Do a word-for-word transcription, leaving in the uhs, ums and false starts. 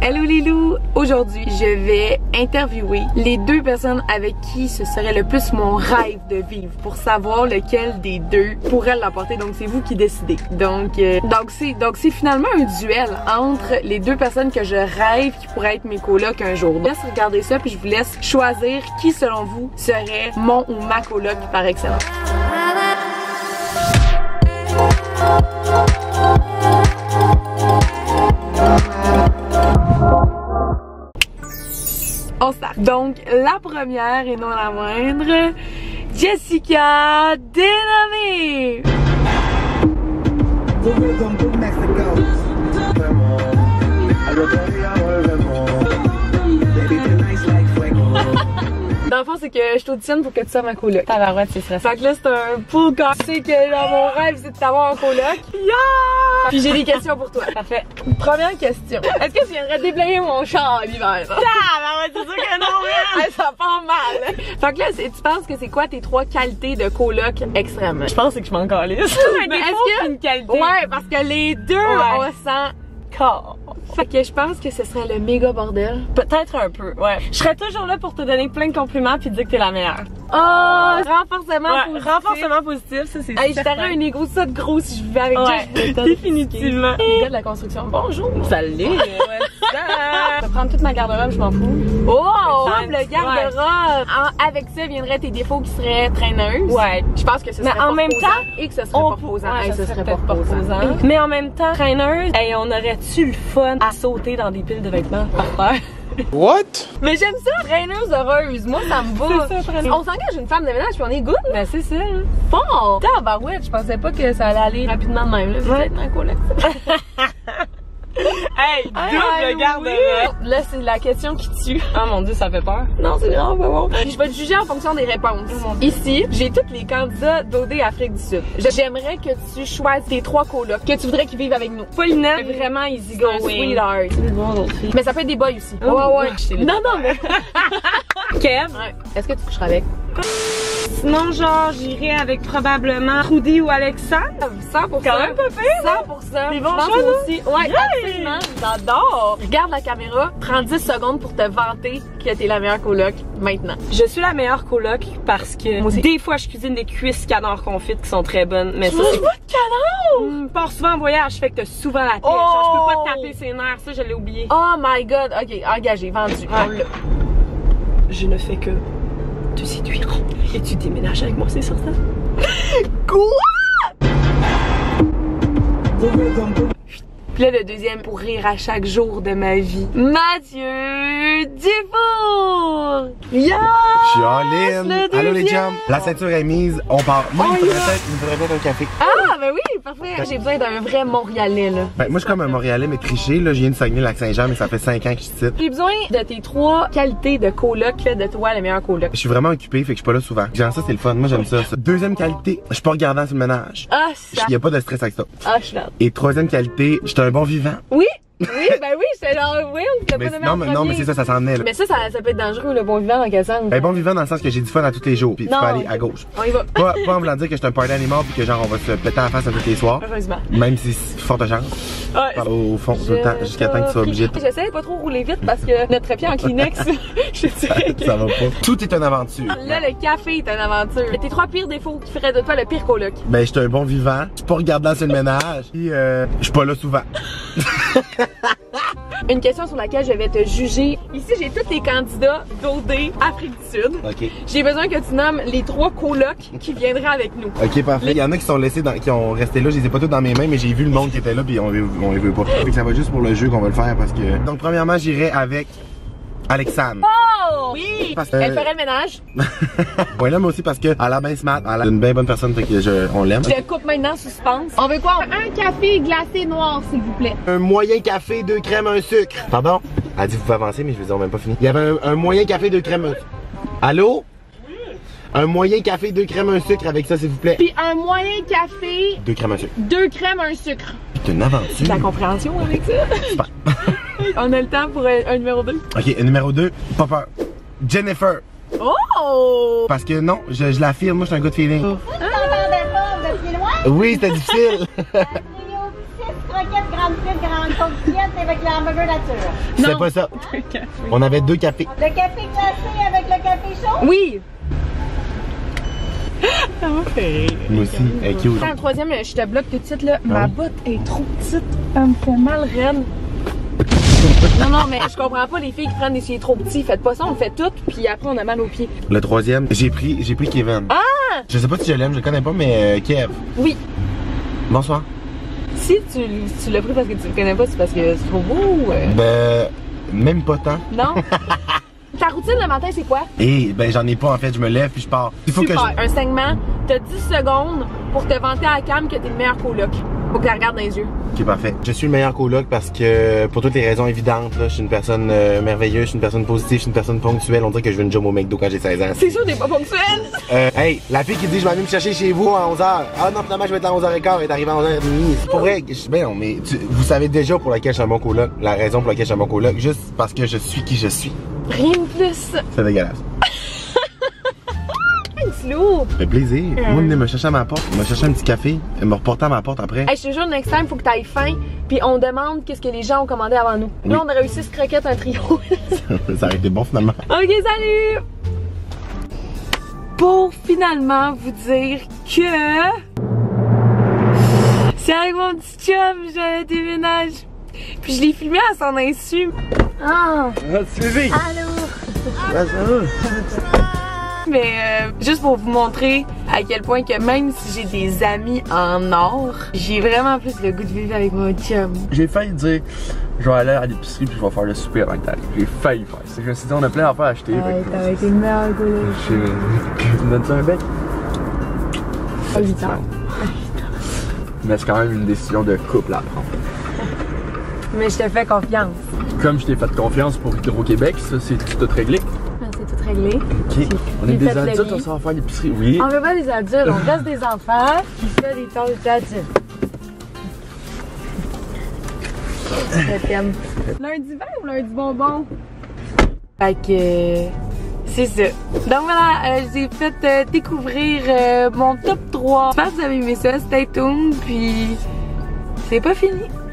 Hello les loups! Aujourd'hui, je vais interviewer les deux personnes avec qui ce serait le plus mon rêve de vivre pour savoir lequel des deux pourrait l'emporter. Donc c'est vous qui décidez. Donc euh, donc c'est donc c'est finalement un duel entre les deux personnes que je rêve qui pourraient être mes colocs un jour. Je laisse regarder ça puis je vous laisse choisir qui selon vous serait mon ou ma coloc par excellence. On start. Donc, la première et non la moindre, Jessica Dénommé. Dans le fond, c'est que je t'auditionne pour que tu sois ma coloc. Tabarouette, c'est stressant. Fait que là, c'est un full corps. Tu sais que dans mon rêve, c'est de t'avoir en coloc. Yeah! Puis j'ai des questions pour toi. Parfait. Première question. Est-ce que tu viendrais déblayer mon char l'hiver? Tabarouette, c'est sûr que non, man! Ça part mal. Fait que là, tu penses que c'est quoi tes trois qualités de coloc extrêmes? Je pense que je m'en calisse. Mais est-ce que une qualité? Ouais, parce que les deux, ouais. on sent corps. Fait que je pense que ce serait le méga bordel. Peut-être un peu, ouais. Je serais toujours là pour te donner plein de compliments puis te dire que t'es la meilleure. Oh, renforcement ouais, positif. Renforcement positif, ça c'est hey, je t'aurais un égo ça de gros si je vivais avec toi. Ouais, définitivement. Les gars de la construction, bonjour. Salut. Je vais prendre toute ma garde-robe, je m'en fous. Oh, le garde-robe. Ouais. Avec ça viendrait tes défauts qui seraient traîneuses. Ouais. Je pense que ce serait mais en même temps et que ce serait pas reposant. Ouais, hey, ça ce serait pas pas reposant. Mais en même temps, traîneuse, hey, on aurait-tu le fun à sauter dans des piles de vêtements par terre? What? Mais j'aime ça, traîneuse heureuse. Moi, ça me va. C'est ça, traîneuse. On s'engage une femme de ménage puis on est good. Ben, c'est ça. Bon. Tabarouette, je pensais pas que ça allait aller rapidement de même. Là, vous ouais. êtes ma coloc. Hey, double garde-robe. Là, c'est la question qui tue. Oh mon dieu, ça fait peur. Non, c'est vraiment pas bon. Je vais te juger en fonction des réponses. Oh, ici, j'ai tous les candidats d'O D Afrique du Sud. J'aimerais que tu choisisses tes trois colocs que tu voudrais qu'ils vivent avec nous. Paulinette, vraiment easy going. Sweetheart. Mais ça peut être des boys aussi. Oh, ouais, ouais. Non, non, mais. Kev. Ouais. Est-ce que tu coucheras avec? Sinon, genre, j'irais avec probablement Rudy ou Alexandre. cent pour cent. Quand même pas pire. cent pour cent. Les bons choix, aussi. Ouais, yeah. Absolument. J'adore. Regarde la caméra, prends dix secondes pour te vanter que t'es la meilleure coloc maintenant. Je suis la meilleure coloc parce que des fois, je cuisine des cuisses canard confites qui sont très bonnes. Mais ça, c'est pas de canard. Mmh, pars souvent en voyage, fait que t'as souvent la tête. Oh. Genre, je peux pas te taper ses nerfs. Ça, je l'ai oublié. Oh my god. Ok, engagé, vendu. Ouais. Je ne fais que te séduire. Et tu déménages avec moi, c'est sur ça? Quoi? Puis là, le deuxième, pour rire à chaque jour de ma vie, Mathieu Dufour! Yes! Je suis en ligne. Allô les chums. La ceinture est mise, on part. Moi, oh, il me faudrait yeah. peut-être il me faudrait peut-être un café. Ah, ben oui, parfait. J'ai besoin d'un vrai Montréalais, là. Ben, moi, je suis comme un Montréalais, mais triché. Là, je viens de Saguenay-Lac-Saint-Jean, mais ça fait cinq ans que je cite. J'ai besoin de tes trois qualités de coloc qui fait de toi le meilleur coloc. Je suis vraiment occupé, fait que je suis pas là souvent. Genre, ça, c'est le fun. Moi, j'aime ça, ça. Deuxième qualité, je suis pas regardant sur le ménage. Ah, ça. Il y a pas de stress avec ça. Ah, je suis là. Et troisième qualité, je suis un bon vivant. Oui. Oui, ben oui, c'est genre, oui, on t'a pas Mais, nommé non, en mais, premier. non, mais c'est ça, ça s'en est, là. Mais ça, ça, ça peut être dangereux, le bon vivant dans quel sens? Ben, bon vivant dans le sens que j'ai du fun à tous les jours, puis tu peux aller okay. à gauche. On y va. Pas, pas en voulant dire que je suis un party animal, puis que genre, on va se péter en face à tous les soirs. Heureusement. Même si c'est forte chance. Ouais. Parle au fond tout le temps, jusqu'à temps que tu sois obligé de... J'essaie de pas trop rouler vite parce que notre pied en Kleenex, je dirais que... Ça va pas. Tout est une aventure. Là, le café est une aventure. Mais tes trois pires défauts qui feraient de toi le pire coloc? Ben, je suis un bon vivant. Je suis pas regardant sur le ménage. Puis, euh, je suis pas là souvent. Une question sur laquelle je vais te juger. Ici, j'ai tous les candidats d'O D Afrique du Sud. OK. J'ai besoin que tu nommes les trois colocs qui viendraient avec nous. OK, parfait. Il y en a qui sont laissés dans, qui ont resté là. Je les ai pas tous dans mes mains, mais j'ai vu le monde qui était là, puis on, on les veut pas. Fait que ça va juste pour le jeu qu'on va le faire parce que. Donc, premièrement, j'irai avec Alexandre. Oh! Oui! Parce que... Elle ferait le ménage. Ouais, là, mais aussi parce que elle a bien smart. Elle est une bien bonne personne, fait que je, on l'aime. Je le coupe maintenant, suspense. On veut quoi? Un café glacé noir, s'il vous plaît. Un moyen café, deux crèmes, un sucre. Pardon? Elle a dit, vous pouvez avancer, mais je vais dire, on n'a même pas fini. Il y avait un, un moyen café, deux crèmes, un sucre. Allô? Un moyen café, deux crèmes, un sucre avec ça, s'il vous plaît. Puis un moyen café, deux crèmes, un sucre. Deux crèmes, un sucre. C'est une aventure. La compréhension avec ça. Super. On a le temps pour un, un numéro deux. Ok, numéro deux, pas peur. Jennifer. Oh! Parce que non, je, je l'affirme, moi je suis un good feeling. Vous t'entendez pas, vous êtes loin? Oui, c'était difficile. six croquettes, grande frites, grand une coke frite avec le hamburger nature. C'est Non. pas ça. On avait deux cafés. Le café glacé avec le café chaud. Oui! Moi aussi, elle est cute. Quand le troisième, je te bloque tout de suite là. Ma botte est trop petite. Elle me fait mal, reine. Non, non, mais je comprends pas les filles qui prennent des pieds trop petits. Faites pas ça, on le fait tout, puis après on a mal aux pieds. Le troisième, j'ai pris, j'ai pris Kevin. Ah! Je sais pas si je l'aime, je le connais pas, mais euh, Kev. Oui. Bonsoir. Si tu, tu l'as pris parce que tu le connais pas, c'est parce que c'est trop beau ou. euh, Ben, même pas tant. Non? Ta routine le matin, c'est quoi? Et ben j'en ai pas en fait, je me lève puis je pars. Il faut Super. que je... Un segment, t'as dix secondes pour te vanter à la cam que t'es le meilleur coloc. Faut que tu la regardes dans les yeux. Ok, parfait. Je suis le meilleur coloc parce que, pour toutes les raisons évidentes, là, je suis une personne euh, merveilleuse, je suis une personne positive, je suis une personne ponctuelle. On dirait que je veux une job au McDo quand j'ai seize ans. C'est sûr, t'es pas ponctuel! Euh, hey, la fille qui dit je vais aller me chercher chez vous à onze heures. Ah non, finalement je vais être là à onze heures quinze, elle est arrivée à onze heures trente. C'est pas vrai. Je... Ben non, mais tu- vous savez déjà pour laquelle je suis un bon coloc. La raison pour laquelle je suis un bon coloc, juste parce que je suis qui je suis. Rien de plus. C'est dégueulasse. Un petit loup. Ça fait plaisir. Moi, venez me chercher à ma porte, me chercher un petit café, et me reporter à ma porte après. Hey, je te jure, next time, faut que t'ailles faim, puis on demande qu'est-ce que les gens ont commandé avant nous. Oui. Là, on a réussi ce croquette, un trio. Ça aurait été bon finalement. Ok, salut! Pour finalement vous dire que c'est avec mon petit chum, je déménage. Puis je l'ai filmé à son insu. Ah! Suivez! Allô? Mais euh, juste pour vous montrer à quel point que même si j'ai des amis en or, j'ai vraiment plus le goût de vivre avec mon chum. J'ai failli dire, je vais aller à l'épicerie puis je vais faire le souper avant que t'arrives. J'ai failli faire ça. Je me suis dit, on a plein d'affaires à acheter. Ouais, t'aurais été le meilleur gars là. Je me donne-tu un bec? Pas huit ans. Mais c'est quand même une décision de couple à prendre. Mais je te fais confiance. Comme je t'ai fait confiance pour Hydro-Québec, ça c'est tout réglé. Ah, c'est tout réglé. Ok. On est J'ai des fait le adultes, lit. on s'en va faire l'épicerie. Oui. On veut pas des adultes, on reste des enfants qui font des tâches d'adultes. Je t'aime. Lundi vert ou lundi bonbon? Fait que euh, c'est ça. Donc voilà, euh, j'ai fait euh, découvrir euh, mon top trois. J'espère que vous avez aimé ça, stay tuned, puis c'est pas fini.